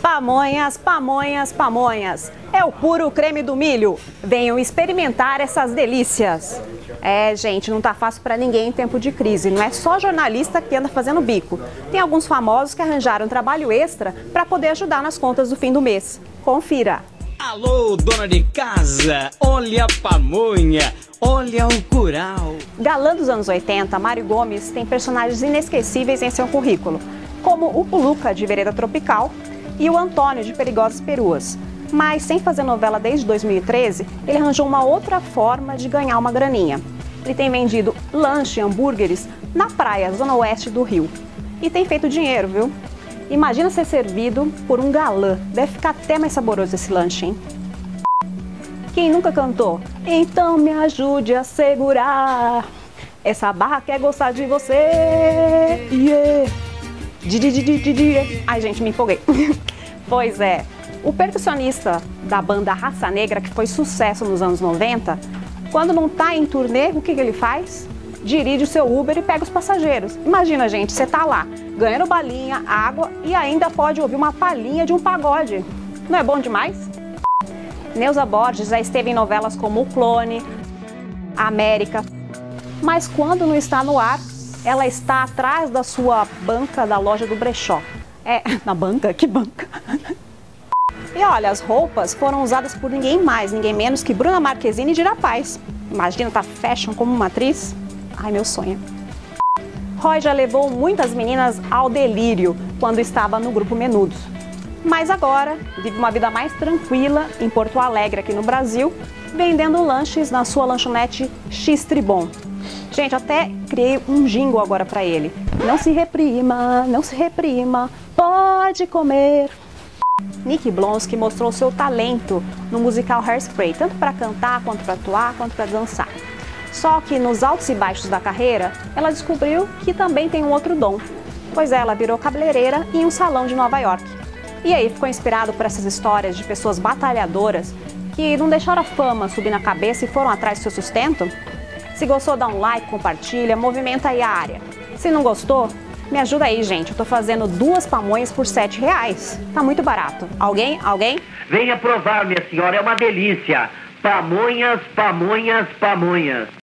Pamonhas, pamonhas, pamonhas. É o puro creme do milho. Venham experimentar essas delícias. Gente, não tá fácil para ninguém em tempo de crise. Não é só jornalista que anda fazendo bico. Tem alguns famosos que arranjaram trabalho extra para poder ajudar nas contas do fim do mês. Confira. Alô, dona de casa, olha a pamonha, olha o curau. Galã dos anos 80, Mário Gomes tem personagens inesquecíveis em seu currículo, como o Puluca, de Vereda Tropical, e o Antônio, de Perigosas Peruas. Mas, sem fazer novela desde 2013, ele arranjou uma outra forma de ganhar uma graninha. Ele tem vendido lanche e hambúrgueres na praia, zona oeste do Rio. E tem feito dinheiro, viu? Imagina ser servido por um galã. Deve ficar até mais saboroso esse lanche, hein? Quem nunca cantou? Então me ajude a segurar. Essa barra quer gostar de você. Yeah. Ai, gente, me empolguei. Pois é. O percussionista da banda Raça Negra, que foi sucesso nos anos 90, quando não tá em turnê, o que ele faz? Dirige o seu Uber e pega os passageiros. Imagina, gente, você tá lá, ganhando balinha, água e ainda pode ouvir uma palhinha de um pagode. Não é bom demais? Neuza Borges já esteve em novelas como O Clone, América, mas quando não está no ar, ela está atrás da sua banca da loja do brechó. Na banca? Que banca? E olha, as roupas foram usadas por ninguém mais, ninguém menos que Bruna Marquezine de Irapaz. Imagina, tá fashion como uma atriz? Ai, meu sonho. Roy já levou muitas meninas ao delírio quando estava no grupo Menudos. Mas agora vive uma vida mais tranquila em Porto Alegre, aqui no Brasil, vendendo lanches na sua lanchonete X-Tribon. Gente, até criei um jingle agora para ele. Não se reprima, pode comer. Nick Blonsky mostrou seu talento no musical Hairspray, tanto para cantar, quanto para atuar, quanto para dançar. Só que nos altos e baixos da carreira, ela descobriu que também tem um outro dom. Pois é, ela virou cabeleireira em um salão de Nova York. E aí ficou inspirado por essas histórias de pessoas batalhadoras que não deixaram a fama subir na cabeça e foram atrás do seu sustento? Se gostou, dá um like, compartilha, movimenta aí a área. Se não gostou, me ajuda aí, gente. Eu tô fazendo 2 pamonhas por R$7. Tá muito barato. Alguém? Venha provar, minha senhora, é uma delícia. Pamonhas, pamonhas, pamonhas.